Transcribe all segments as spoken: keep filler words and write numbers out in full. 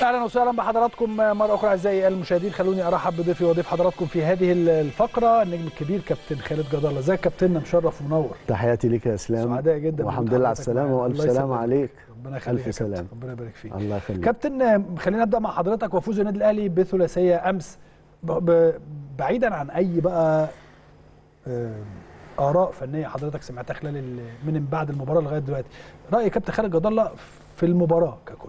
اهلا وسهلا بحضراتكم مره اخرى اعزائي المشاهدين. خلوني ارحب بضيفي وضيف حضراتكم في هذه الفقره النجم الكبير كابتن خالد جد الله. ازيك كابتننا؟ مشرف ومنور. تحياتي ليك يا اسلام. سعداء جدا والحمد لله على السلامه والف سلامه عليك. ربنا يخليك. الف سلامه. ربنا يبارك فيك. الله يخليك كابتن. خلينا نبدا مع حضرتك وفوز النادي الاهلي بثلاثيه امس. بعيدا عن اي بقى اراء فنيه حضرتك سمعتها خلال من بعد المباراه لغايه دلوقتي، راي كابتن خالد جد الله في المباراه ككل؟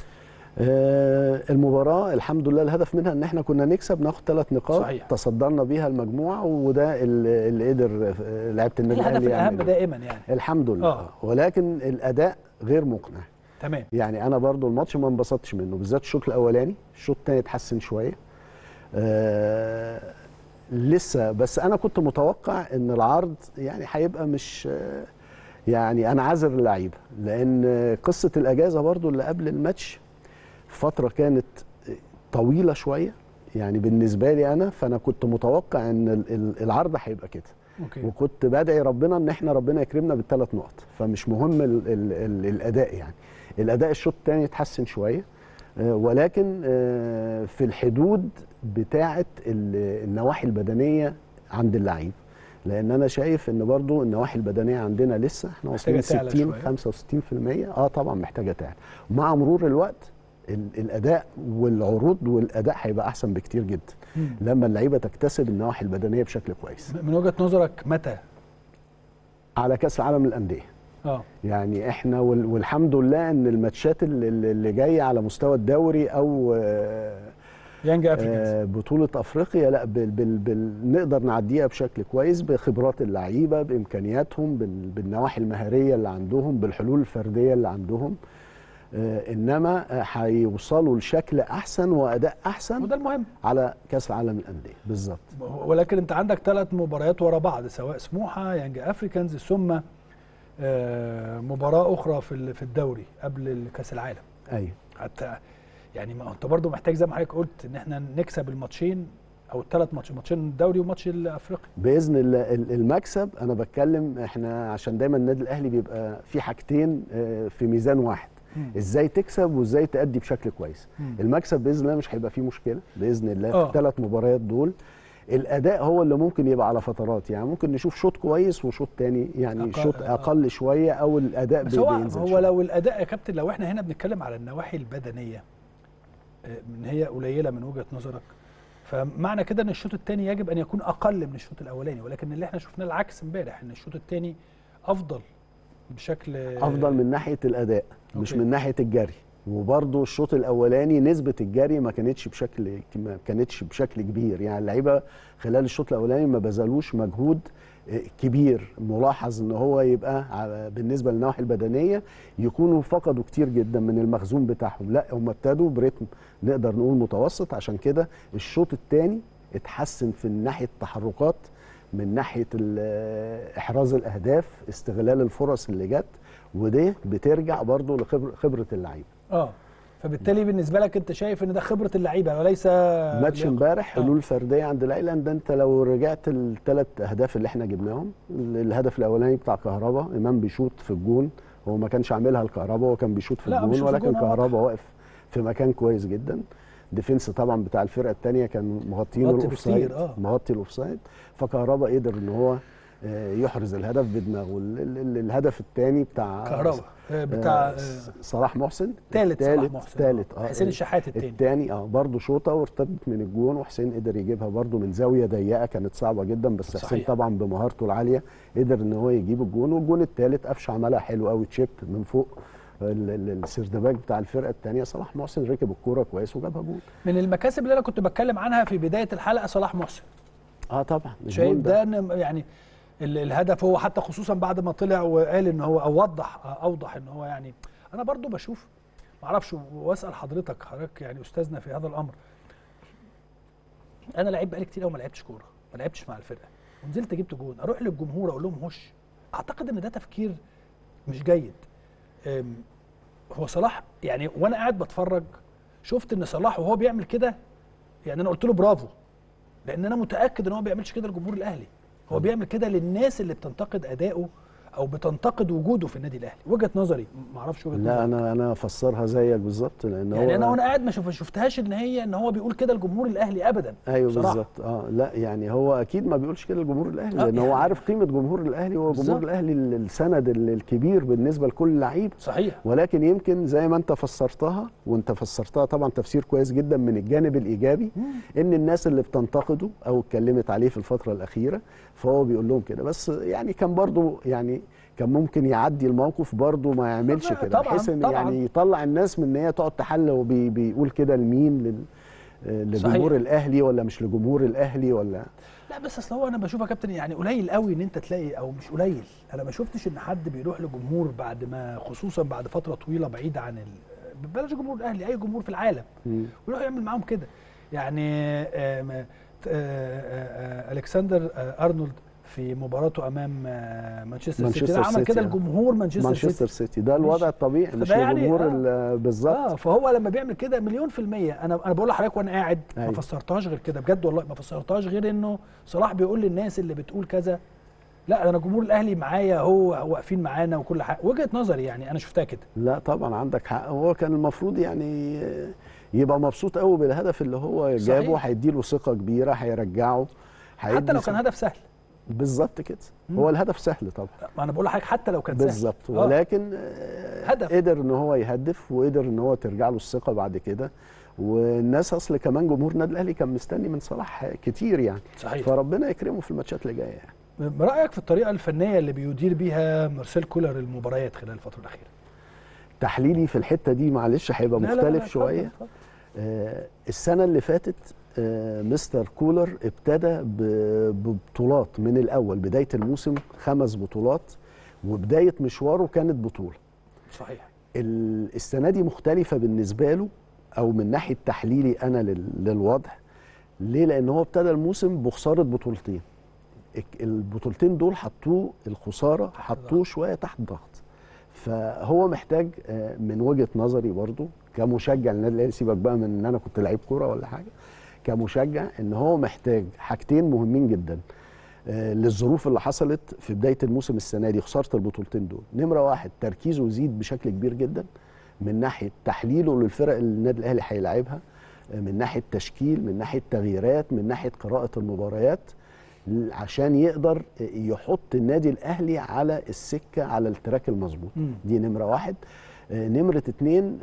آه المباراه الحمد لله الهدف منها ان احنا كنا نكسب ناخد ثلاث نقاط. صحيح. تصدرنا بيها المجموعه وده اللي قدر لعيبه النادي الاهلي. الهدف الاهم دائما يعني الحمد لله. آه. ولكن الاداء غير مقنع. تمام. يعني انا برضو الماتش ما انبسطتش منه، بالذات الشوط الاولاني. الشوط الثاني اتحسن شويه آه لسه، بس انا كنت متوقع ان العرض يعني هيبقى مش يعني انا عاذر اللعيبه، لان قصه الاجازه برضو اللي قبل الماتش فتره كانت طويله شويه يعني بالنسبه لي انا، فانا كنت متوقع ان العرض هيبقى كده. أوكي. وكنت بدعي ربنا ان احنا ربنا يكرمنا بالثلاث نقط، فمش مهم ال ال ال الاداء. يعني الاداء الشوط الثاني اتحسن شويه ولكن في الحدود بتاعه النواحي البدنيه عند اللعيب، لان انا شايف ان برضو النواحي البدنيه عندنا لسه احنا واصلين ستين خمسة وستين في المية. اه طبعا محتاجه تعلى. ومع مرور الوقت الاداء والعروض والاداء هيبقى احسن بكتير جدا مم. لما اللعيبه تكتسب النواحي البدنيه بشكل كويس. من وجهه نظرك متى؟ على كاس العالم للانديه. اه يعني احنا والحمد لله ان الماتشات اللي, اللي جايه على مستوى الدوري او يانج افريكانز آه بطوله افريقيا لا بال بال بال نقدر نعديها بشكل كويس بخبرات اللعيبه بامكانياتهم بالنواحي المهاريه اللي عندهم بالحلول الفرديه اللي عندهم. آه انما هيوصلوا لشكل احسن واداء احسن، وده المهم على كاس العالم للانديه بالظبط. ولكن انت عندك ثلاث مباريات ورا بعض، سواء سموحه يانج افريكانز ثم آه مباراه اخرى في في الدوري قبل كاس العالم. ايوه حتى يعني ما انت برضه محتاج زي ما حضرتك قلت ان احنا نكسب الماتشين او الثلاث ماتشين، ماتشين الدوري وماتش الافريقي باذن الله. المكسب انا بتكلم احنا عشان دايما النادي الاهلي بيبقى في حاجتين في ميزان واحد، مم. ازاي تكسب وازاي تأدي بشكل كويس. مم. المكسب باذن الله مش هيبقى فيه مشكله باذن الله أوه. في الثلاث مباريات دول. الاداء هو اللي ممكن يبقى على فترات، يعني ممكن نشوف شوط كويس وشوط تاني يعني أقل شوط اقل شويه او الاداء بس هو بينزل هو شوية. لو الاداء يا كابتن، لو احنا هنا بنتكلم على النواحي البدنيه ان هي قليله من وجهه نظرك، فمعنى كده ان الشوط الثاني يجب ان يكون اقل من الشوط الاولاني، ولكن اللي احنا شفناه العكس امبارح، ان الشوط الثاني افضل بشكل افضل من ناحيه الاداء أوكي. مش من ناحيه الجري. وبرضه الشوط الاولاني نسبه الجري ما كانتش بشكل ما كانتش بشكل كبير، يعني اللعيبه خلال الشوط الاولاني ما بذلوش مجهود كبير ملاحظ ان هو يبقى بالنسبه للنواحي البدنيه يكونوا فقدوا كتير جدا من المخزون بتاعهم. لا هم ابتدوا برتم نقدر نقول متوسط، عشان كده الشوط الثاني اتحسن في ناحيه التحركات، من ناحيه احراز الاهداف، استغلال الفرص اللي جت، ودي بترجع برضو لخبره اللعيبه. اه فبالتالي بالنسبه لك انت شايف ان ده خبره اللعيبه وليس ماتش امبارح حلول فرديه عند اللعيبه. لان ده انت لو رجعت الثلاث اهداف اللي احنا جبناهم، الهدف الاولاني بتاع كهربا امام بيشوط في الجون، هو ما كانش عاملها الكهربا، هو كان بيشوط في الجون، ولكن كهربا واقف في مكان كويس جدا. ديفنس طبعا بتاع الفرقه الثانيه كان مغطيين الاوفسايد، آه. مغطي الاوفسايد، فكهربا قدر ان هو يحرز الهدف بدماغه. الهدف الثاني بتاع كهربا بتاع صلاح محسن، ثالث صلاح محسن، ثالث اه حسين الشحات الثاني الثاني اه برضه شوطه وارتدت من الجون، وحسين قدر يجيبها برضه من زاويه ضيقه كانت صعبه جدا، بس صحيح. حسين طبعا بمهارته العاليه قدر ان هو يجيب الجون. والجون الثالث قفشه عملها حلو قوي، تشيب من فوق السيردباك بتاع الفرقه الثانيه، صلاح محسن ركب الكوره كويس وجابها جول. من المكاسب اللي انا كنت بتكلم عنها في بدايه الحلقه صلاح محسن. اه طبعا شايف ده, ده يعني الهدف هو حتى خصوصا بعد ما طلع وقال ان هو او وضح اوضح ان هو يعني انا برضو بشوف ما اعرفش واسال حضرتك حضرتك يعني استاذنا في هذا الامر. انا لعيب بقالي كتير قوي ما لعبتش كوره، ما لعبتش مع الفرقه، ونزلت جبت جون، اروح للجمهور اقول لهم هش. اعتقد ان ده تفكير مش جيد. هو صلاح يعني وانا قاعد بتفرج شفت ان صلاح وهو بيعمل كده، يعني انا قلت له برافو، لان انا متاكد ان هو ما بيعملش كده لجمهور الاهلي، هو بيعمل كده للناس اللي بتنتقد اداؤه او بتنتقد وجوده في النادي الاهلي. وجهه نظري، ما اعرفش وجهه نظري. لا انا انا افسرها زيك بالظبط، لان يعني هو انا وانا قاعد ما شوف شفتهاش ان هي ان هو بيقول كده الجمهور الاهلي ابدا. ايوه بصراحة. بالظبط. اه لا يعني هو اكيد ما بيقولش كده الجمهور الاهلي، آه لان يعني هو عارف قيمه جمهور الاهلي، وهو جمهور الاهلي السند الكبير بالنسبه لكل لعيب. صحيح. ولكن يمكن زي ما انت فسرتها، وانت فسرتها طبعا تفسير كويس جدا من الجانب الايجابي، مم. ان الناس اللي بتنتقده او اتكلمت عليه في الفتره الاخيره فهو بيقول لهم كده. بس يعني كان برضو يعني كان ممكن يعدي الموقف برضو ما يعملش كده، بحيث ان يعني يطلع الناس من ان هي تقعد تحلل وبيقول كده لمين، لل لجمهور الاهلي ولا مش لجمهور الاهلي ولا. لا بس اصل هو انا بشوف يا كابتن يعني قليل قوي ان انت تلاقي، او مش قليل، انا ما شفتش ان حد بيروح لجمهور بعد ما، خصوصا بعد فتره طويله بعيده عن ال... بلاش جمهور الاهلي، اي جمهور في العالم، ويروح يعمل معاهم كده. يعني آآ آآ آآ الكسندر ارنولد في مباراته امام مانشستر سيتي عمل كده لجمهور مانشستر, مانشستر سيتي. سيتي ده الوضع الطبيعي، مش لجمهور يعني آه بالظبط. اه فهو لما بيعمل كده مليون في الميه، انا انا بقول لحضرتك وانا قاعد أيوة. ما فسرتهاش غير كده بجد والله، ما فسرتهاش غير انه صلاح بيقول للناس اللي بتقول كذا لا انا جمهور الاهلي معايا، هو واقفين معانا وكل حاجه. وجهه نظري يعني انا شفتها كده. لا طبعا عندك حق، هو كان المفروض يعني يبقى مبسوط قوي بالهدف اللي هو جابه، هيديله ثقه كبيره، هيرجعه، حتى لو كان هدف سهل. بالظبط كده. هو الهدف سهل طبعا، ما انا بقول لحضرتك حتى لو كان سهل بالظبط، ولكن هدف. قدر ان هو يهدف، وقدر ان هو ترجع له الثقه بعد كده. والناس اصل كمان جمهور النادي الاهلي كان مستني من صلاح كتير يعني. صحيح. فربنا يكرمه في الماتشات اللي جايه يعني. رايك في الطريقه الفنيه اللي بيدير بيها مارسيل كولر المباريات خلال الفتره الاخيره؟ تحليلي في الحته دي معلش هيبقى مختلف لا لا لا شويه. فضل فضل. آه السنه اللي فاتت آه مستر كولر ابتدى ببطولات من الاول، بدايه الموسم خمس بطولات، وبدايه مشواره كانت بطوله. صحيح. السنه دي مختلفه بالنسبه له، او من ناحيه تحليلي انا للوضع. ليه؟ لان هو ابتدى الموسم بخساره بطولتين. البطولتين دول حطوه الخساره حطوه شويه تحت ضغط. فهو محتاج من وجهه نظري برضو كمشجع للنادي الاهلي، سيبك بقى من ان انا كنت لعيب كوره ولا حاجه، كمشجع ان هو محتاج حاجتين مهمين جدا للظروف اللي حصلت في بدايه الموسم السنه دي، خساره البطولتين دول. نمره واحد، تركيزه يزيد بشكل كبير جدا من ناحيه تحليله للفرق اللي النادي الاهلي هيلاعبها، من ناحيه تشكيل، من ناحيه تغييرات، من ناحيه قراءه المباريات، عشان يقدر يحط النادي الاهلي على السكه، على التراك المظبوط. دي نمره واحد. نمره اتنين،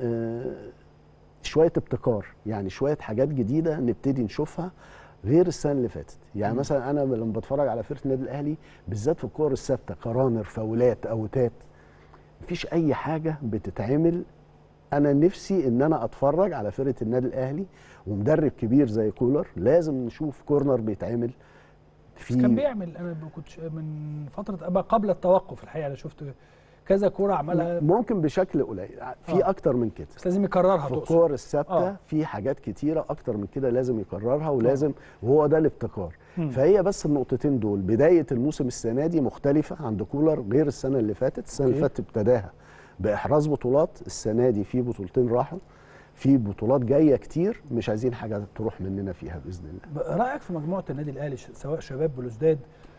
شويه ابتكار، يعني شويه حاجات جديده نبتدي نشوفها غير السنه اللي فاتت. يعني م. مثلا انا لما بتفرج على فرقه النادي الاهلي بالذات في الكور الثابته، قرانر، فاولات، اوتات، مفيش اي حاجه بتتعمل. انا نفسي ان انا اتفرج على فرقه النادي الاهلي ومدرب كبير زي كولر لازم نشوف كورنر بيتعمل في. كان بيعمل، انا كنت من فتره قبل التوقف الحقيقه انا شفت كذا كوره عملها، ممكن بشكل قليل، في آه. اكتر من كده، بس لازم يكررها. في الكور الثابته آه. في حاجات كتيره اكتر من كده لازم يكررها، ولازم آه. وهو ده الابتكار. م. فهي بس النقطتين دول، بدايه الموسم السنه دي مختلفه عند كولر غير السنه اللي فاتت. السنه اللي فاتت ابتداها باحراز بطولات، السنه دي في بطولتين راحوا، في بطولات جايه كتير، مش عايزين حاجه تروح مننا فيها باذن الله. رايك في مجموعه النادي الاهلي سواء شباب بلوزداد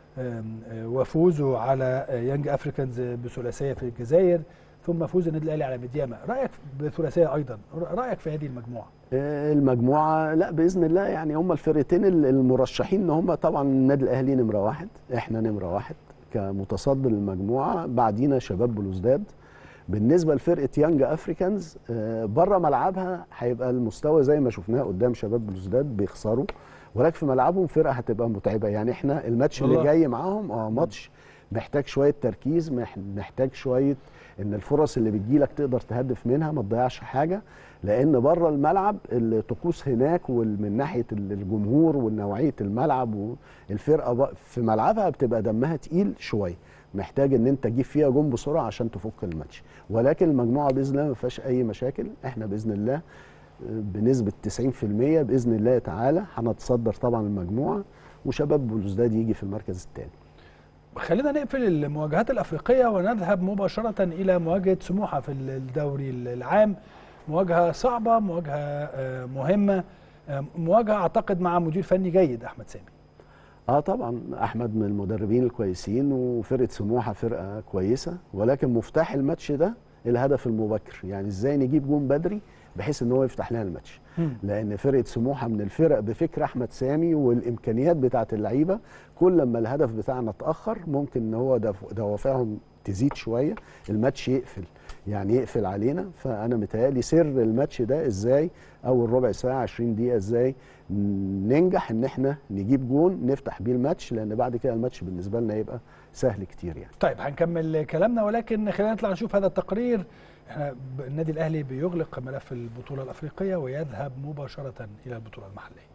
وفوزه على يانج افريكانز بثلاثيه في الجزائر، ثم فوز النادي الاهلي على ميدياما، رايك بثلاثيه ايضا، رايك في هذه المجموعه؟ المجموعه لا باذن الله يعني هم الفرقتين المرشحين ان هم طبعا النادي الاهلي نمره واحد، احنا نمره واحد كمتصدر المجموعه، بعدينا شباب بلوزداد. بالنسبه لفرقه يانج افريكانز بره ملعبها هيبقى المستوى زي ما شفناه قدام شباب بلوزداد بيخسروا، ولكن في ملعبهم فرقه هتبقى متعبه. يعني احنا الماتش اللي جاي معاهم اه ماتش محتاج شويه تركيز، محتاج شويه ان الفرص اللي بتجيلك تقدر تهدف منها، ما تضيعش حاجه، لان بره الملعب الطقوس هناك ومن ناحيه الجمهور ونوعيه الملعب والفرقه في ملعبها بتبقى دمها تقيل شويه، محتاج ان انت تجيب فيها جون بسرعه عشان تفك الماتش. ولكن المجموعه باذن الله ما فيهاش اي مشاكل، احنا باذن الله بنسبه تسعين في المية باذن الله تعالى هنتصدر طبعا المجموعه، وشباب بلوزداد يجي في المركز الثاني. خلينا نقفل المواجهات الافريقيه ونذهب مباشره الى مواجهه سموحه في الدوري العام. مواجهه صعبه، مواجهه مهمه، مواجهه اعتقد مع مدير فني جيد احمد سامي. اه طبعا احمد من المدربين الكويسين، وفرقه سموحه فرقه كويسه، ولكن مفتاح الماتش ده الهدف المبكر، يعني ازاي نجيب جون بدري بحيث ان هو يفتح لنا الماتش. لان فرقه سموحه من الفرق بفكر احمد سامي والامكانيات بتاعه اللعيبه، كل لما الهدف بتاعنا اتاخر ممكن ان هو دوافعهم تزيد شويه، الماتش يقفل، يعني يقفل علينا. فانا متهيألي سر الماتش ده ازاي اول ربع ساعه عشرين دقيقه ازاي ننجح ان احنا نجيب جون نفتح بيه الماتش، لان بعد كده الماتش بالنسبه لنا يبقى سهل كتير يعني. طيب هنكمل كلامنا، ولكن خلينا نطلع نشوف هذا التقرير. احنا النادي الاهلي بيغلق ملف البطوله الافريقيه ويذهب مباشره الى البطوله المحليه.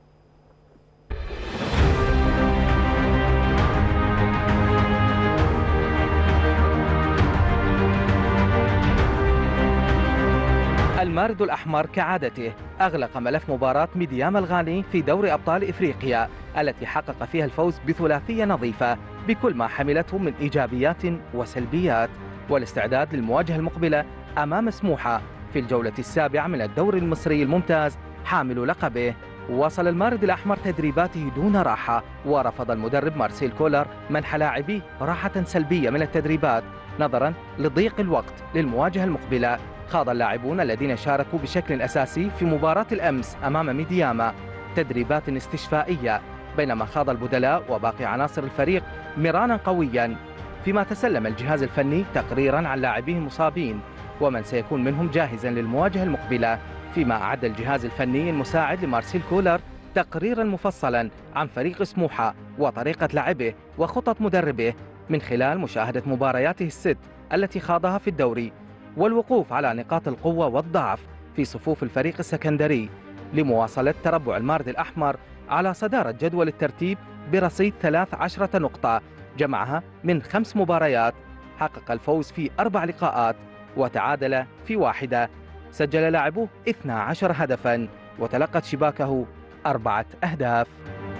المارد الأحمر كعادته أغلق ملف مباراة ميديام الغالي في دوري أبطال إفريقيا التي حقق فيها الفوز بثلاثية نظيفة بكل ما حملته من إيجابيات وسلبيات، والاستعداد للمواجهة المقبلة أمام سموحة في الجولة السابعة من الدوري المصري الممتاز حامل لقبه. واصل المارد الأحمر تدريباته دون راحة، ورفض المدرب مارسيل كولر منح لاعبيه راحة سلبية من التدريبات نظرا لضيق الوقت للمواجهة المقبلة. خاض اللاعبون الذين شاركوا بشكل أساسي في مباراة الأمس أمام ميدياما تدريبات استشفائية، بينما خاض البدلاء وباقي عناصر الفريق مرانا قويا، فيما تسلم الجهاز الفني تقريرا عن لاعبيه المصابين ومن سيكون منهم جاهزا للمواجهة المقبلة، فيما أعد الجهاز الفني المساعد لمارسيل كولر تقريرا مفصلا عن فريق سموحة وطريقة لعبه وخطط مدربه من خلال مشاهدة مبارياته الست التي خاضها في الدوري، والوقوف على نقاط القوة والضعف في صفوف الفريق السكندري لمواصلة تربع المارد الأحمر على صدارة جدول الترتيب برصيد ثلاث عشرة نقطة جمعها من خمس مباريات، حقق الفوز في أربع لقاءات وتعادل في واحدة، سجل لاعبوه اثنا عشر هدفا وتلقت شباكه أربعة أهداف.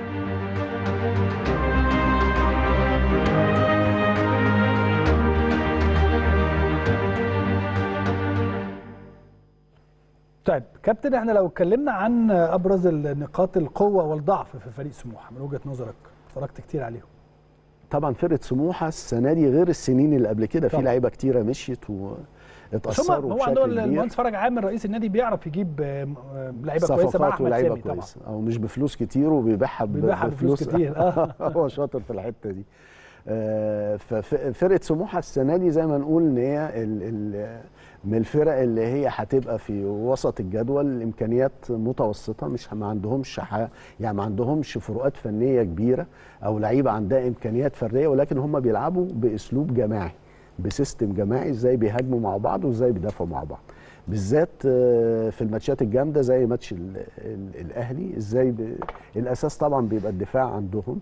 طيب كابتن، احنا لو اتكلمنا عن ابرز النقاط القوه والضعف في فريق سموحه من وجهه نظرك، اتفرجت كتير عليهم. طبعا فرقه سموحه السنه دي غير السنين اللي قبل كده، في لعيبه كتيره مشيت واتاثروا هو عنده المهندس فرج عامر رئيس النادي بيعرف يجيب لعيبه كويسه مع احمد سامي طبعا، او مش بفلوس كتير وبيبيعها بفلوس كتير. اه هو شاطر في الحته دي. ففرقه سموحه السنه دي زي ما نقول ان هي ال ال من الفرق اللي هي هتبقى في وسط الجدول، الامكانيات متوسطه، مش ما عندهمش يعني ما عندهمش فروقات فنيه كبيره او لعيبه عندها امكانيات فرديه، ولكن هم بيلعبوا باسلوب جماعي، بسيستم جماعي، ازاي بيهاجموا مع بعض وازاي بيدافعوا مع بعض، بالذات في الماتشات الجامده زي ماتش ال ال الاهلي، ازاي الاساس طبعا بيبقى الدفاع عندهم،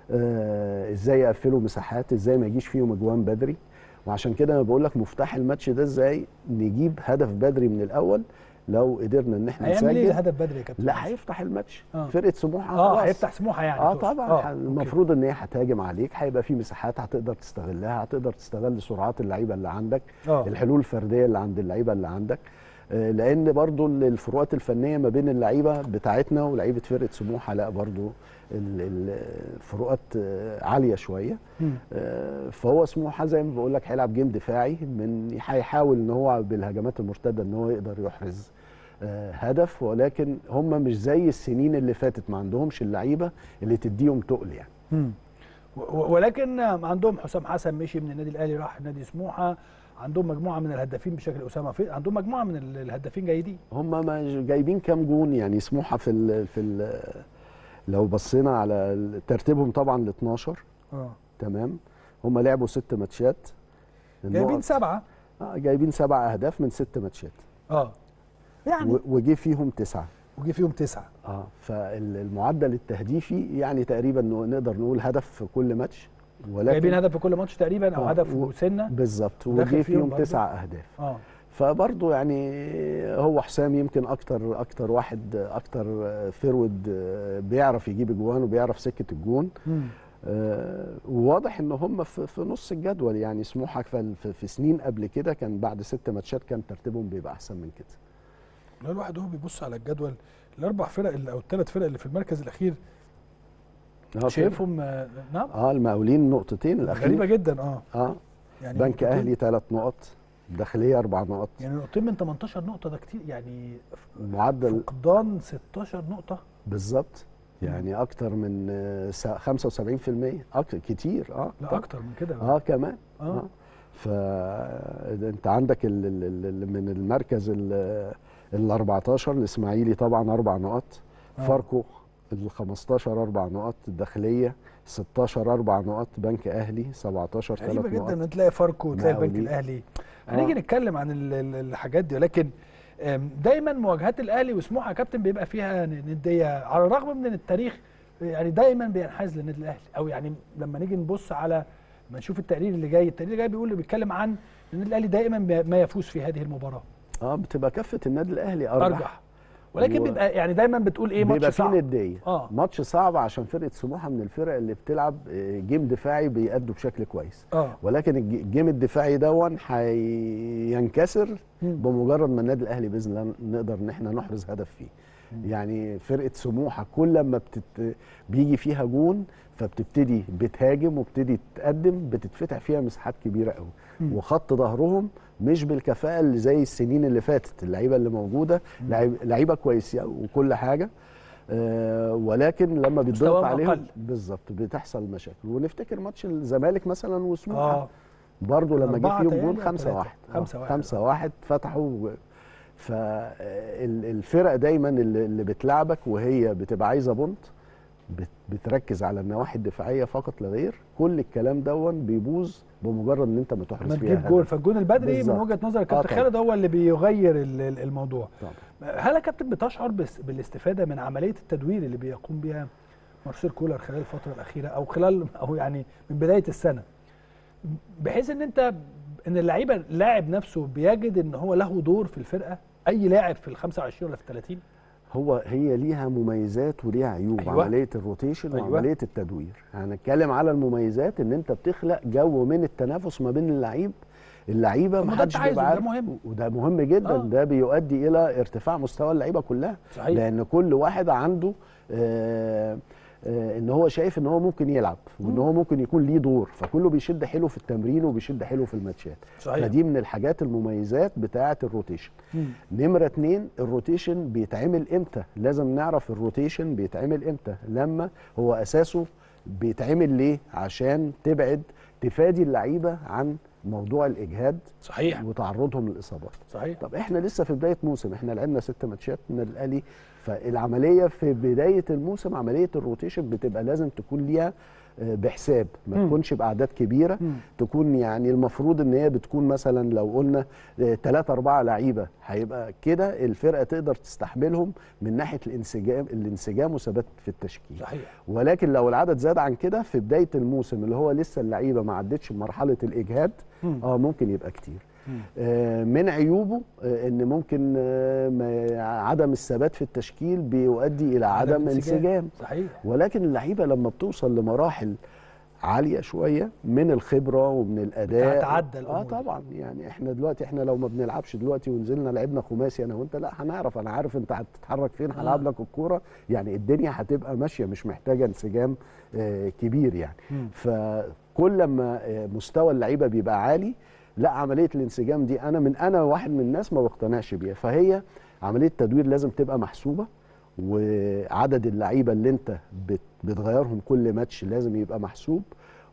ازاي يقفلوا مساحات، ازاي ما يجيش فيهم اجوان بدري. وعشان كده انا بقول لك مفتاح الماتش ده ازاي نجيب هدف بدري من الاول. لو قدرنا ان احنا نسجل، هيعمل ايه الهدف بدري يا كابتن؟ لا هيفتح الماتش. آه. فرقه سموحه اه هيفتح سموحه يعني. اه طبعا آه. المفروض أوكي. ان هي هتهاجم عليك، هيبقى في مساحات هتقدر تستغلها، هتقدر تستغل سرعات اللعيبه اللي عندك، آه. الحلول الفرديه اللي عند اللعيبه اللي عندك، آه لان برضو الفروقات الفنيه ما بين اللعيبه بتاعتنا ولعيبه فرقه سموحه لا برضو الفروقات عاليه شويه. فهو سموحه زي ما بقول لك هيلعب جيم دفاعي، من هيحاول ان هو بالهجمات المرتده ان هو يقدر يحرز هدف، ولكن هم مش زي السنين اللي فاتت، ما عندهمش اللعيبه اللي تديهم تقل يعني. مم. ولكن عندهم حسام حسن مشي من النادي الاهلي راح نادي سموحه، عندهم مجموعه من الهدافين بشكل اسامه في عندهم مجموعه من الهدافين جيدين. هم ما جايبين كام جون يعني سموحه في ال في ال لو بصينا على ترتيبهم طبعا ال اتناشر. اه تمام. هم لعبوا ست ماتشات، جايبين سبعه. اه جايبين سبع اهداف من ست ماتشات. اه يعني وجي فيهم تسعه. وجي فيهم تسعه. اه فالمعدل التهديفي يعني تقريبا نقدر نقول هدف في كل ماتش، ولكن جايبين هدف في كل ماتش تقريبا او آه هدف وسنه بالظبط، وجي فيهم تسع اهداف. اه فبرضه يعني هو حسام يمكن اكتر اكتر واحد اكتر فيرود بيعرف يجيب اجوان وبيعرف سكه الجون. آه وواضح ان هم في, في نص الجدول يعني. سموحه في, في سنين قبل كده كان بعد ست ماتشات كان ترتيبهم بيبقى احسن من كده. لا الواحد وهو بيبص على الجدول، الاربع فرق اللي او الثلاث فرق اللي في المركز الاخير اه شايفهم آه نعم اه المقاولين نقطتين الاخير غريبه جدا. اه اه يعني بنك اهلي ثلاث نقط، داخليه اربع نقط، يعني نقطتين من تمنتاشر نقطه، ده كتير يعني. معدل فقدان ستاشر نقطه بالظبط، يعني اكتر من آه، س- خمسة وسبعين في المية، اكتر كتير. اه لا طبعاً. اكتر من كده. اه كمان اه, اه فانت عندك ال ال ال من المركز ال ال اربعتاشر الاسماعيلي طبعا اربع نقط، آه. فاركو ال خمستاشر اربع نقط، الداخليه ستاشر اربع نقط، بنك اهلي سبعتاشر غريبه ثلاث جدا نقط. ان تلاقي فاركو وتلاقي البنك مقاولين. الاهلي. هنيجي آه. نتكلم عن ال- ال- الحاجات دي، ولكن آم، دايما مواجهات الاهلي وسموحه يا كابتن بيبقى فيها ن- نديه، على الرغم من التاريخ يعني دايما بينحاز للنادي الاهلي، او يعني لما نيجي نبص على ما نشوف التقرير اللي جاي، التقرير اللي جاي بيقول بيتكلم عن النادي الاهلي دايما بي- ما يفوز في هذه المباراه اه بتبقى كفه النادي الاهلي ارجح, ارجح، ولكن و- بيبقى يعني دايما بتقول ايه، ماتش بيبقى فيه صعب. نديه. اه ماتش صعب عشان فرقه سموحه من الفرق اللي بتلعب آه، جيم دفاعي بيأدوا بشكل كويس، اه ولكن الج- الجيم الدفاعي دون هينكسر مم. بمجرد ما النادي الاهلي باذن الله نقدر ان احنا نحرز هدف فيه. يعني فرقه سموحه كل ما بتت... بيجي فيها جون فبتبتدي بتهاجم وبتدي تتقدم، بتتفتح فيها مساحات كبيره قوي، مم. وخط ظهرهم مش بالكفاءه اللي زي السنين اللي فاتت. اللعيبه اللي موجوده لعيب- لعيبه كويسه وكل حاجه، آه، ولكن لما بيتضغط مستواهم عليهم أقل. بالظبط بتحصل مشاكل. ونفتكر ماتش الزمالك مثلا وسموحه، اه برضه لما جه أربعة فيهم تهيألي جون أو خمسة تلاتة. واحد خمسة واحد. خمسة واحد فتحوا. فالفرق دايما اللي اللي بتلعبك وهي بتبقى عايزه بونت بت- بتركز على النواحي الدفاعيه فقط لا غير، كل الكلام دون بيبوظ بمجرد ان انت ما تحرز ما فيها تجيب جول، هدف. فالجون البدري من بالظبط. وجهه نظر آه الكابتن طبعاً. خالد هو اللي بيغير ال- ال- الموضوع. طبعا هل يا كابتن بتشعر بس- بالاستفاده من عمليه التدوير اللي بيقوم بها مارسيل كولر خلال الفتره الاخيره، او خلال او يعني من بدايه السنه، بحيث ان انت ان اللعيبه اللاعب نفسه بيجد ان هو له دور في الفرقه، اي لاعب في ال خمسة وعشرين ولا في الثلاثين؟ هو هي ليها مميزات وليها عيوب. أيوة. عمليه الروتيشن أيوة. وعمليه التدوير. هنتكلم على المميزات، ان انت بتخلق جو من التنافس ما بين اللعيب اللعيبه، طب ما ما ده حدش أنت عايزه، بيبقى ده عارف، مهم. وده مهم جدا. آه. ده بيؤدي الى ارتفاع مستوى اللعيبه كلها، صحيح. لان كل واحد عنده آه آه ان هو شايف ان هو ممكن يلعب وان هو ممكن يكون ليه دور، فكله بيشد حيله في التمرين وبيشد حيله في الماتشات. صحيح. فدي من الحاجات المميزات بتاعه الروتيشن. مم. نمرة اتنين، الروتيشن بيتعمل امتى؟ لازم نعرف الروتيشن بيتعمل امتى. لما هو اساسه بيتعمل ليه؟ عشان تبعد تفادي اللعيبة عن موضوع الاجهاد صحيح. وتعرضهم للاصابات. صحيح. طب احنا لسه في بداية موسم، احنا لعبنا ست ماتشات من الاهلي، فالعملية في بداية الموسم عملية الروتيشن بتبقى لازم تكون ليها آه، بحساب، ما مم. تكونش باعداد كبيره. مم. تكون يعني المفروض ان هي بتكون مثلا لو قلنا ثلاثة أربعة لعيبه، هيبقى كده الفرقه تقدر تستحملهم من ناحيه الانسجام الانسجام وثبات في التشكيل. صحيح. ولكن لو العدد زاد عن كده في بدايه الموسم اللي هو لسه اللعيبه ما عدتش مرحله الاجهاد، مم. اه ممكن يبقى كتير. مم. آه، من عيوبه آه، ان ممكن آه، ما- عدم الثبات في التشكيل بيؤدي الى عدم انسجام. صحيح. ولكن اللعيبه لما بتوصل لمراحل عاليه شويه من الخبره ومن الاداء بتتعدى اه الأمور دي. طبعا. يعني احنا دلوقتي احنا لو ما بنلعبش دلوقتي ونزلنا لعبنا خماسي انا وانت، لا هنعرف، انا عارف انت هتتحرك فين، هلعب لك الكوره، يعني الدنيا هتبقى ماشيه، مش محتاجه انسجام آه كبير يعني. مم. فكل ما آه مستوى اللعيبه بيبقى عالي، لا عمليه الانسجام دي انا من انا واحد من الناس ما بقتنعش بيها. فهي عمليه التدوير لازم تبقى محسوبه، وعدد اللعيبه اللي انت بت- بتغيرهم كل ماتش لازم يبقى محسوب،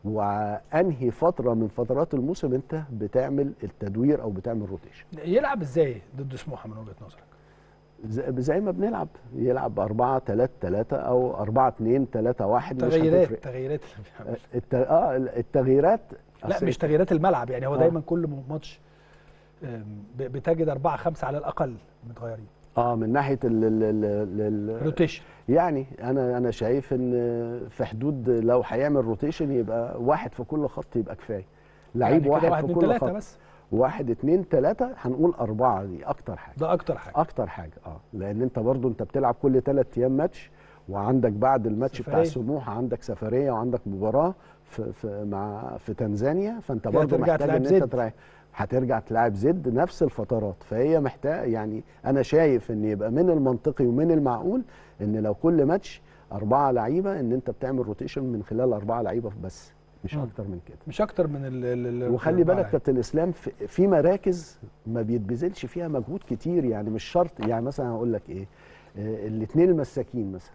وانهي فتره من فترات الموسم انت بتعمل التدوير او بتعمل روتيشن. يلعب ازاي ضد سموحه من وجهه نظرك؟ زي- زي ما بنلعب، يلعب أربعة ثلاثة ثلاثة او أربعة اثنين ثلاثة واحد، مش تغييرات هتفرق. تغييرات اللي بيعملها. الت... اه التغييرات لا أصل مش تغييرات الملعب، يعني هو آه. دايما كل ماتش آم، ب- بتجد أربعة خمسة على الأقل متغيرين. اه من ناحيه ال ال ال ال روتيشن. يعني انا انا شايف ان في حدود لو هيعمل روتيشن يبقى واحد في كل خط يبقى كفايه. لعيب يعني كده واحد, واحد في اتنين كل تلاتة خط بس. واحد اتنين تلاته، هنقول اربعه دي اكتر حاجه. ده أكتر حاجة. اكتر حاجه اه لان انت برضو انت بتلعب كل ثلاث ايام ماتش، وعندك بعد الماتش بتاع سفرية. سموحه عندك سفريه وعندك مباراه في في مع في تنزانيا، فانت كده برضو ترجع محتاج تلعب ان زد. انت تريح. هترجع تلعب زد نفس الفترات، فهي محتاج يعني انا شايف ان يبقى من المنطقي ومن المعقول ان لو كل ماتش اربعه لعيبه ان انت بتعمل روتيشن من خلال اربعه لعيبه بس، مش مم. اكتر من كده. مش اكتر من ال ال وخلي بالك كابتن اسلام في, في مراكز ما بيتبذلش فيها مجهود كتير، يعني مش شرط. يعني مثلا هقول لك ايه، الاثنين المساكين مثلا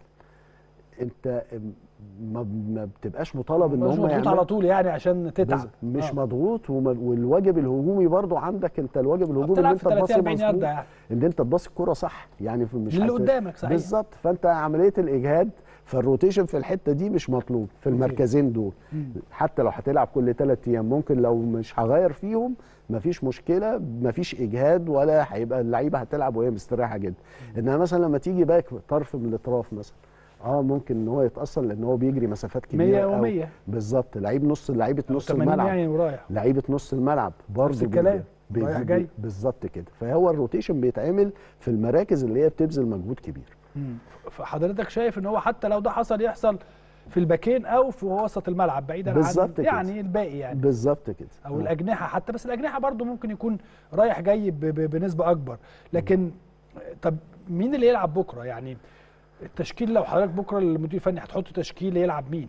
انت ما, ما بتبقاش مطالب ان هم مضغوط يعملوا على طول يعني عشان تتعب، مش آه. مضغوط. والواجب الهجومي برضو عندك انت، الواجب الهجومي ان انت تباصي مظبوط، يعني. ان انت تباصي الكرة صح، يعني مش اللي قدامك صحيح بالظبط. فانت عمليه الاجهاد، فالروتيشن في الحته دي مش مطلوب في المركزين دول. مم. حتى لو هتلعب كل ثلاث ايام ممكن، لو مش هغير فيهم مفيش مشكله، مفيش اجهاد ولا هيبقى اللعيبه هتلعب وهي مستريحه جدا. مم. انما مثلا لما تيجي باك طرف من الاطراف مثلا، اه ممكن ان هو يتاثر لان هو بيجري مسافات كبيره مية و100 بالظبط. لعيب نص لعيبه نص الملعب يعني ورايح، لعيبه نص الملعب برضه الكلام رايح جاي بالظبط كده. فهو الروتيشن بيتعمل في المراكز اللي هي بتبذل مجهود كبير. امم فحضرتك شايف ان هو حتى لو ده حصل يحصل في الباكين او في وسط الملعب بعيدا عن يعني الباقي يعني بالظبط كده، او آه. الاجنحه حتى، بس الاجنحه برضو ممكن يكون رايح جاي بنسبه اكبر. لكن طب مين اللي يلعب بكره؟ يعني التشكيل لو حضرتك بكره المدير الفني هتحط تشكيل يلعب مين؟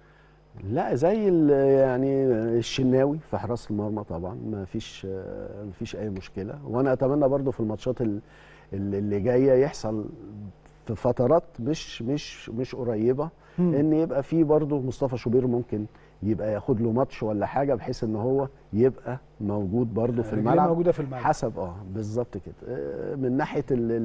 لا زي يعني الشناوي في حراسه المرمى طبعا، ما فيش ما فيش اي مشكله. وانا اتمنى برضو في الماتشات اللي جايه يحصل في فترات مش مش مش قريبه مم. ان يبقى في برضو مصطفى شوبير ممكن يبقى ياخد له ماتش ولا حاجه، بحيث ان هو يبقى موجود برضو في الملعب، موجوده في الملعب حسب اه بالظبط كده. من ناحيه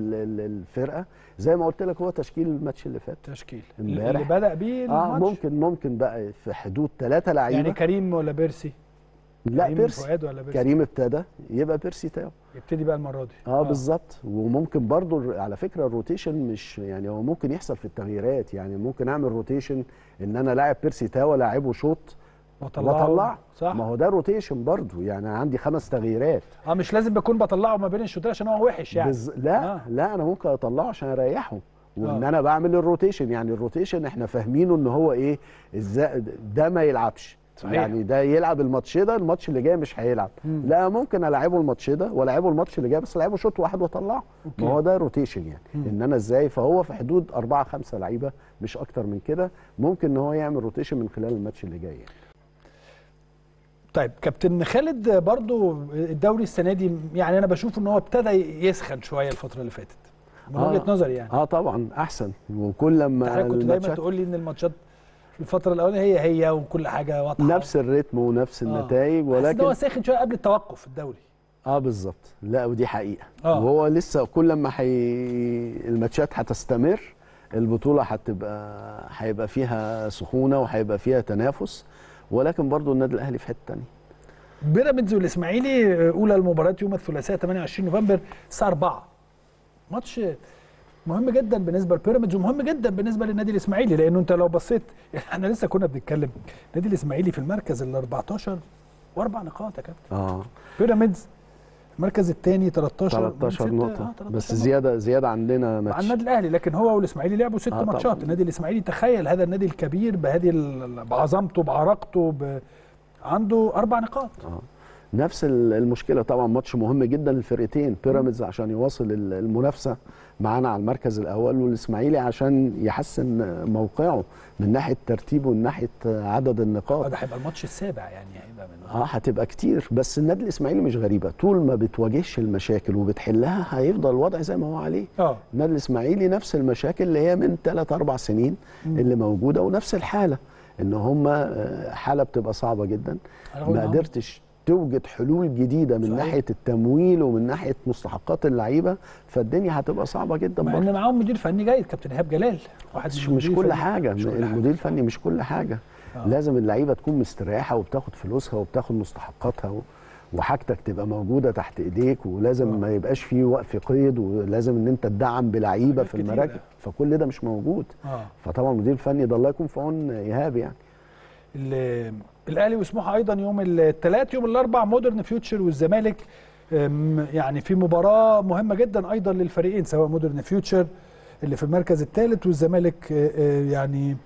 الفرقه زي ما قلت لك، هو تشكيل الماتش اللي فات، تشكيل اللي بدا بيه اه ممكن ممكن بقى في حدود ثلاثه لعيبه. يعني كريم ولا بيرسي؟ لا بيرسي، فؤاد ولا بيرسي؟ كريم ابتدى، يبقى بيرسي تاو يبتدي بقى المره دي. اه, آه. بالظبط. وممكن برضو على فكره الروتيشن مش يعني، هو ممكن يحصل في التغييرات. يعني ممكن اعمل روتيشن ان انا لاعب بيرسي تاو لاعبه شوط وطلعه، صح؟ ما هو ده روتيشن برضو، يعني عندي خمس تغييرات. اه مش لازم بكون بطلعه ما بين الشوطين عشان هو وحش يعني. بز... لا آه. لا انا ممكن اطلعه عشان اريحه، وان آه. انا بعمل الروتيشن. يعني الروتيشن احنا فاهمينه ان هو ايه، ازاي ده ما يلعبش صحيح. يعني ده يلعب الماتش ده، الماتش اللي جاي مش هيلعب. مم. لا ممكن العبه الماتش ده والعبه الماتش اللي جاي، بس العبه شوط واحد واطلعه. ما هو ده روتيشن يعني. مم. ان انا ازاي، فهو في حدود أربعة خمسة لعيبه مش اكتر من كده، ممكن ان هو يعمل روتيشن من خلال الماتش اللي جاي يعني. طيب كابتن خالد، برضو الدوري السنه دي يعني انا بشوف ان هو ابتدى يسخن شويه الفتره اللي فاتت من وجهه آه نظري يعني. اه طبعا احسن. وكل لما حضرتك كنت دايما تقول لي ان الماتشات في الفتره الاولانيه هي هي وكل حاجه واضحه، نفس الريتم ونفس آه. النتائج، ولكن هو ساخن شويه قبل التوقف الدوري. اه بالظبط. لا ودي حقيقه. آه. وهو لسه كل لما حي... الماتشات هتستمر، البطوله هتبقى هيبقى فيها سخونه وهيبقى فيها تنافس، ولكن برضو النادي الاهلي في حته ثانيه. بيراميدز والاسماعيلي اولى المباريات يوم الثلاثاء ثمانية وعشرين نوفمبر الساعه أربعة. ماتش مهم جدا بالنسبه لبيراميدز ومهم جدا بالنسبه للنادي الاسماعيلي، لانه انت لو بصيت احنا لسه كنا بنتكلم النادي الاسماعيلي في المركز ال أربعتاشر واربع نقاط يا كابتن. اه بيراميدز المركز الثاني تلتاشر تلتاشر نقطه، آه بس زياده زياده عندنا ماتش مع النادي الاهلي، لكن هو والاسماعيلي لعبوا ست آه ماتشات. النادي الاسماعيلي تخيل هذا النادي الكبير بهذه بعظمته بعراقته ب... عنده اربع نقاط. اه نفس المشكله طبعا. ماتش مهم جدا للفرقتين، بيراميدز عشان يواصل المنافسه معانا على المركز الاول، والاسماعيلي عشان يحسن موقعه من ناحيه ترتيبه ومن ناحيه عدد النقاط. ده هيبقى الماتش السابع يعني، هيبقى من اه هتبقى كتير. بس النادي الاسماعيلي مش غريبه، طول ما بتواجهش المشاكل وبتحلها هيفضل الوضع زي ما هو عليه. اه النادي الاسماعيلي نفس المشاكل اللي هي من ثلاث اربع سنين م. اللي موجوده، ونفس الحاله ان هم حاله بتبقى صعبه جدا. ما قدرتش توجد حلول جديده من صحيح. ناحيه التمويل ومن ناحيه مستحقات اللعيبه، فالدنيا هتبقى صعبه جدا. مع ان معاهم مدير فني جيد كابتن ايهاب جلال، واحد مش, مش كل حاجه. المدير الفني مش كل حاجه. آه. لازم اللعيبه تكون مستريحه وبتاخد فلوسها وبتاخد مستحقاتها و... وحاجتك تبقى موجوده تحت ايديك، ولازم آه. ما يبقاش فيه وقف قيد، ولازم ان انت تدعم بلعيبه في المراكز، فكل ده مش موجود. آه. فطبعا المدير الفني ده الله يكون في عون ايهاب يعني. الاهلي وسموحه ايضا يوم الثلاث. يوم الاربع مودرن فيوتشر والزمالك، يعني في مباراه مهمه جدا ايضا للفريقين، سواء مودرن فيوتشر اللي في المركز الثالث والزمالك يعني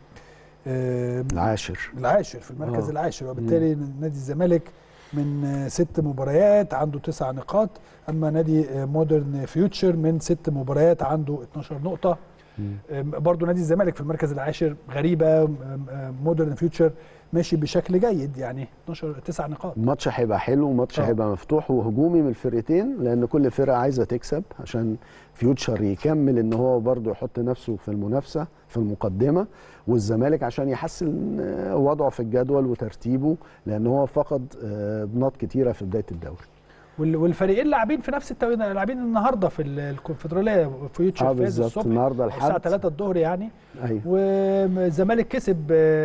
العاشر العاشر في المركز آه. العاشر، وبالتالي نادي الزمالك من ست مباريات عنده تسع نقاط، اما نادي مودرن فيوتشر من ست مباريات عنده اتناشر نقطه. برضو نادي الزمالك في المركز العاشر غريبه، مودرن فيوتشر ماشي بشكل جيد يعني اتناشر تسع نقاط. الماتش هيبقى حلو، ماتش هيبقى مفتوح وهجومي من الفرقتين، لان كل فرقه عايزه تكسب عشان فيوتشر يكمل ان هو برضو يحط نفسه في المنافسه في المقدمه، والزمالك عشان يحسن وضعه في الجدول وترتيبه، لان هو فقد بنقاط كتيره في بدايه الدوري. والفريقين لاعبين في نفس التوقيت، لاعبين النهارده في الكونفدراليه. فيوتشر آه فاز الصبح النهارده الحد الساعه تلاتة الظهر يعني. ايوه. والزمالك كسب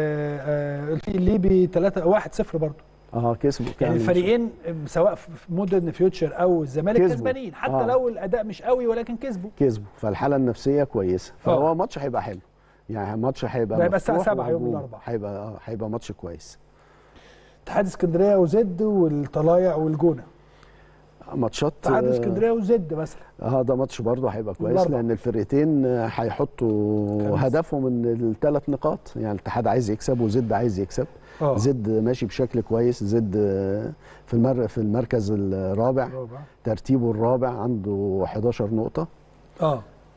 الليبي تلاتة واحد صفر برضه. اه كسبوا يعني الفريقين سواء في مودرن فيوتشر او الزمالك كسبانين حتى آه. لو الاداء مش قوي ولكن كسبوا كسبوا فالحاله النفسيه كويسه، فهو آه. ماتش هيبقى حلو يعني. ماتش هيبقى هيبقى الساعه سبعة يوم الاربعاء، هيبقى اه هيبقى ماتش كويس. اتحاد اسكندريه وزد والطلايع والجونه، ماتشات اتحاد اسكندريه وزد مثلا. اه ده ماتش برضه هيبقى كويس، لان الفرقتين هيحطوا هدفهم من الثلاث نقاط، يعني الاتحاد عايز يكسب وزد عايز يكسب. أوه. زد ماشي بشكل كويس، زد في المر في المركز الرابع، الرابع. ترتيبه الرابع، عنده حداشر نقطه. اه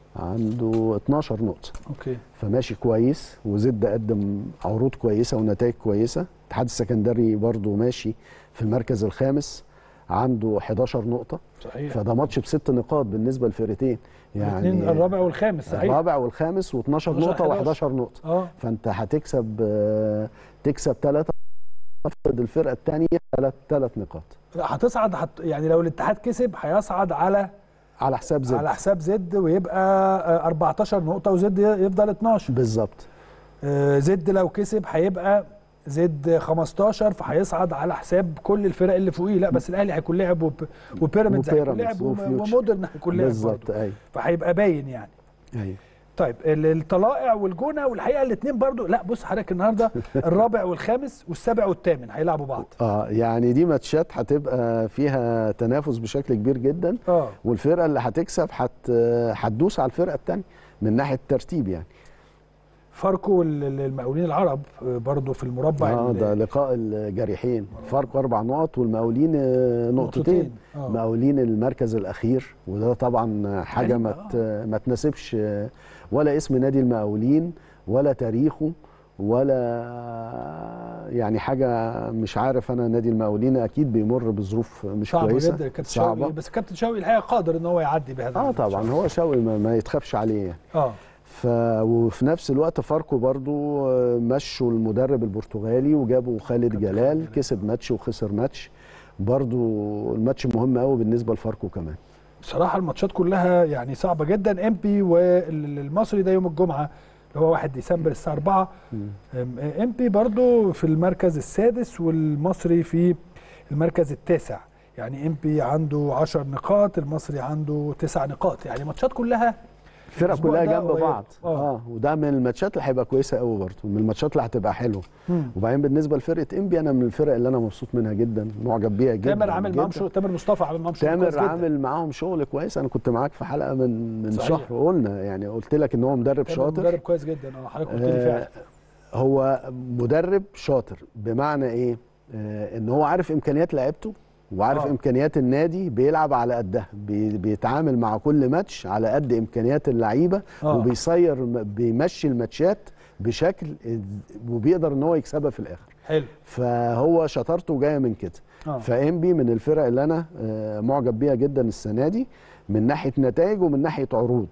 عنده اتناشر نقطه. اوكي، فماشي كويس، وزد قدم عروض كويسه ونتائج كويسه. الاتحاد السكندري برضه ماشي في المركز الخامس، عنده حداشر نقطة. صحيح. فده ماتش بست نقاط بالنسبة للفرقتين، يعني الرابع والخامس. صحيح، الرابع والخامس و12 نقطة و11 نقطة. آه. فأنت هتكسب آه تكسب ثلاثة، تفقد الفرقة الثانية ثلاث ثلاث نقاط. هتصعد حت... يعني لو الاتحاد كسب هيصعد على على حساب زد، على حساب زد، ويبقى أربعتاشر نقطة وزد يفضل اتناشر بالظبط. آه زد لو كسب هيبقى زد خمستاشر، فهيصعد على حساب كل الفرق اللي فوقيه. لا بس الاهلي هيكون لعب وبيراميدز هيكون لعب ومودرن هيكون لعب بالظبط. ايوه، فهيبقى باين يعني. ايوه. طيب الطلائع والجونه، والحقيقه الاثنين برضو، لا بص حضرتك النهارده الرابع والخامس والسابع والثامن هيلعبوا بعض. اه يعني دي ماتشات هتبقى فيها تنافس بشكل كبير جدا. اه والفرقه اللي هتكسب هت هتدوس على الفرقه الثانيه من ناحيه الترتيب يعني. فاركو والمقاولين العرب برضو في المربع. اه ده لقاء الجريحين. فاركو اربع نقط والمقاولين نقطتين. آه. مقاولين المركز الاخير، وده طبعا حاجه ما آه. ما تناسبش ولا اسم نادي المقاولين ولا تاريخه ولا يعني حاجه. مش عارف انا، نادي المقاولين اكيد بيمر بظروف مش صعبة كويسه جدا. كابتن شوقي، بس كابتن شوقي الحقيقه قادر ان هو يعدي بهذا. اه طبعا شوقي. هو شوقي ما, ما يتخافش عليه يعني. اه ف وفي نفس الوقت فاركو برضو مشوا المدرب البرتغالي وجابوا خالد جلال، كسب ماتش وخسر ماتش. برضو الماتش مهم قوي بالنسبه لفاركو كمان. بصراحه الماتشات كلها يعني صعبه جدا. امبي والمصري ده يوم الجمعه اللي هو واحد ديسمبر الساعه أربعة. امبي برضو في المركز السادس والمصري في المركز التاسع، يعني امبي عنده عشر نقاط، المصري عنده تسع نقاط، يعني ماتشات كلها الفرق كلها جنب بعض. اه, آه وده من الماتشات اللي هيبقى كويسه قوي برضه، من الماتشات اللي هتبقى حلوه. وبعدين بالنسبه لفرقه انبي، انا من الفرق اللي انا مبسوط منها جدا، معجب بيها جدا. تامر عامل معاهم شغل، تامر مصطفى عامل معاهم شغل تامر عامل معاهم شغل كويس. انا كنت معاك في حلقه من من صحيح. شهر وقلنا يعني، قلت لك ان هو مدرب شاطر. مدرب كويس جدا. اه حضرتك قلت لي فعلا. آه هو مدرب شاطر بمعنى ايه؟ آه ان هو عارف امكانيات لعيبته وعارف آه. امكانيات النادي، بيلعب على قدها، بي بيتعامل مع كل ماتش على قد امكانيات اللعيبه. آه. وبيصير بيمشي الماتشات بشكل وبيقدر ان هو يكسبها في الاخر. حلو. فهو شطارته جايه من كده. آه. فانبي من الفرق اللي انا معجب بيها جدا السنه دي، من ناحيه نتائج ومن ناحيه عروض.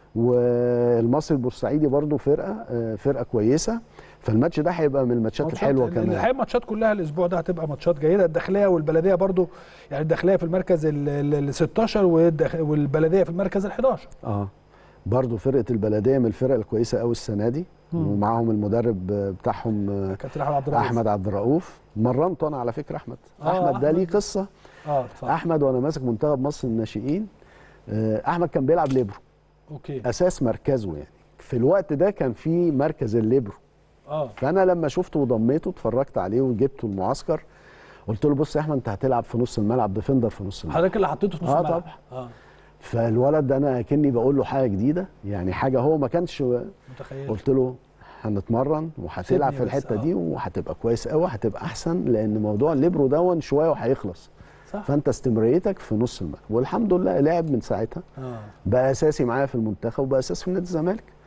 والمصري البورسعيدي برضو فرقه فرقه كويسه. فالماتش ده هيبقى من الماتشات الحلوه كمان. الحقيقه الماتشات كلها الاسبوع ده هتبقى ماتشات جيده. الداخليه والبلديه برضو، يعني الداخليه في المركز ال ستاشر والبلديه في المركز ال حداشر. اه برضو فرقه البلديه من الفرق الكويسه قوي السنه دي. مم. ومعاهم المدرب بتاعهم كابتن احمد عبد الرؤوف. احمد عبد الرؤوف مرنته انا على فكره. احمد آه احمد, أحمد ده ليه قصه. اه احمد وانا ماسك منتخب مصر الناشئين، احمد كان بيلعب ليبرو. اوكي. اساس مركزه يعني في الوقت ده كان في مركز الليبرو. اه فانا لما شفته وضميته اتفرجت عليه وجبته المعسكر، قلت له بص يا احمد، انت هتلعب في نص الملعب، ديفندر في نص الملعب. حضرتك اللي حطيته في نص آه الملعب. طبعا. اه فالولد ده انا كني بقول له حاجه جديده، يعني حاجه هو ما كانش متخيل. قلت له هنتمرن وهتلعب في الحته آه. دي وهتبقى كويس قوي، هتبقى احسن، لان موضوع الليبرو دون شويه وهيخلص. صح. فانت استمراريتك في نص الملعب، والحمد لله لعب من ساعتها. آه. بقى اساسي معايا في المنتخب وبقى اساسي في نادي الزمالك.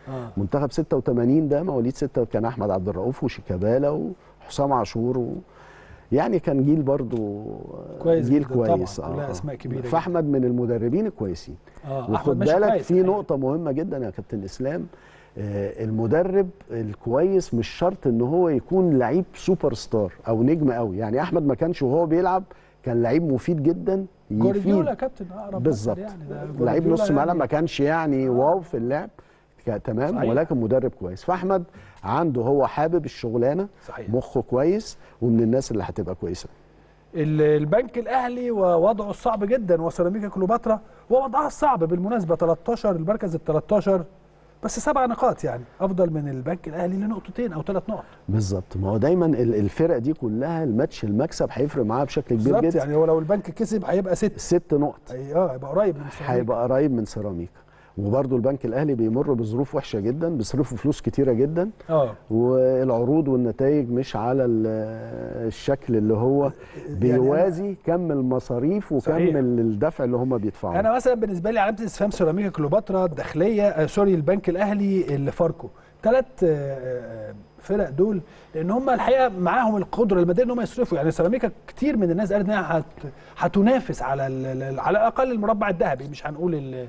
آه. منتخب ستة وثمانين ده مواليد ستة كان احمد عبد الرؤوف وشيكابالا وحسام عاشور و... يعني كان جيل برضو كويس جيل جدا كويس طبعا. كلها اسماء كبيره. فاحمد من المدربين الكويسين. اه وخد بالك في نقطه مهمه جدا يا كابتن اسلام، آه المدرب الكويس مش شرط ان هو يكون لعيب سوبر ستار او نجم قوي. يعني احمد ما كانش وهو بيلعب كان لعيب مفيد جدا، جوارديولا كابتن اقرب بالظبط يعني لعيب نص ملعب يعني ما كانش يعني آه. واو في اللعب تمام صحيح. ولكن مدرب كويس. فاحمد عنده هو حابب الشغلانه صحيح. مخه كويس ومن الناس اللي هتبقى كويسه. البنك الاهلي ووضعه الصعب جدا وسيراميكا كليوباترا ووضعها الصعب بالمناسبه ثلاثة عشر المركز ال ثلاثة عشر بس سبع نقاط يعني افضل من البنك الاهلي لنقطتين او ثلاث نقط. بالظبط. ما هو دايما الفرق دي كلها الماتش المكسب هيفرق معاها بشكل كبير جدا. يعني هو لو البنك كسب هيبقى ست ست نقط. اه هيبقى قريب من سيراميكا. هيبقى قريب من سيراميكا. وبرضه البنك الاهلي بيمر بظروف وحشه جدا، بيصرفوا فلوس كتيره جدا اه والعروض والنتائج مش على الشكل اللي هو بيوازي يعني كم المصاريف وكم صحيح. الدفع اللي هم بيدفعوه. انا مثلا بالنسبه لي علامه استفهام سيراميكا كليوباترا الداخليه آه سوري البنك الاهلي اللي فاركو ثلاث آه فرق دول لان هم الحقيقه معاهم القدره الماديه ان هم يصرفوا. يعني سيراميكا كتير من الناس قالت انها هتنافس على على الاقل المربع الذهبي، مش هنقول ال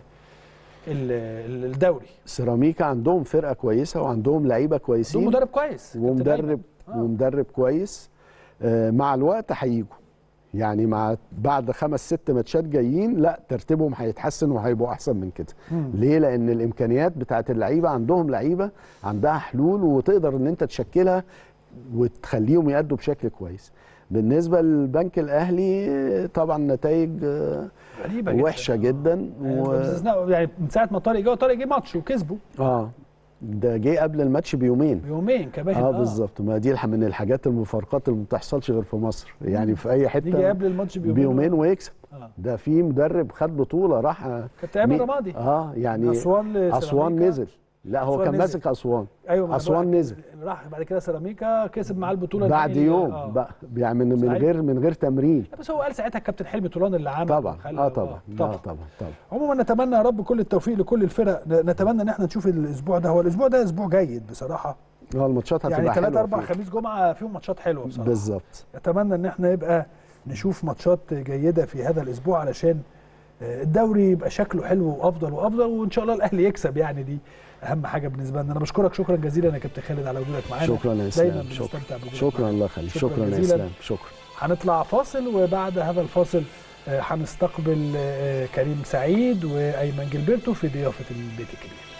الدوري. سيراميكا عندهم فرقه كويسه وعندهم لعيبه كويسين عندهم مدرب كويس ومدرب آه. ومدرب كويس. آه مع الوقت هيجوا يعني مع بعد خمس ست ماتشات جايين لا ترتيبهم هيتحسن وهيبقوا احسن من كده. مم. ليه؟ لان الامكانيات بتاعت اللعيبه عندهم لعيبه عندها حلول وتقدر ان انت تشكلها وتخليهم يأدوا بشكل كويس. بالنسبه للبنك الاهلي طبعا نتائج غريبه وحشه جدا, جداً و... يعني من ساعه ما طارق جه طارق جه ماتش وكسبوا اه ده جه قبل الماتش بيومين بيومين كمان اه, آه. بالظبط. ما دي من الحاجات المفارقات اللي ما بتحصلش غير في مصر. يعني في اي حته يجي قبل الماتش بيومين, بيومين ويكسب. آه. ده في مدرب خد بطوله راح كابتن عامر رمادي اه يعني اسوان اسوان نزل لا هو كان ماسك اسوان. ايوه اسوان نزل راح بعد كده سيراميكا كسب معاه البطوله بعد يوم آه. بقى يعني من, من غير من غير تمرين. بس هو قال ساعتها الكابتن حلمي طولان اللي عمل طبعا اه طبعا طبعا طبعا طبعا. عموما نتمنى يا رب كل التوفيق لكل الفرق. نتمنى ان احنا نشوف الاسبوع ده، هو الاسبوع ده اسبوع جيد بصراحه. اه الماتشات هتبقى يعني حلوه ثلاثة أربعة خميس جمعه فيهم ماتشات حلوه بصراحه. بالظبط. اتمنى ان احنا يبقى نشوف ماتشات جيده في هذا الاسبوع علشان الدوري يبقى شكله حلو وافضل وافضل وان شاء الله الاهلي يكسب. يعني دي اهم حاجه بالنسبه لنا. انا بشكرك شكرا جزيلا يا كابتن خالد على وجودك معانا. شكرا يا اسلام. دايما بنستمتع بوجودك. شكرا الله يخليك. شكرا, شكرا يا اسلام. شكرا. هنطلع فاصل وبعد هذا الفاصل هنستقبل كريم سعيد وايمن جilberto في ضيافه البيت الكبير.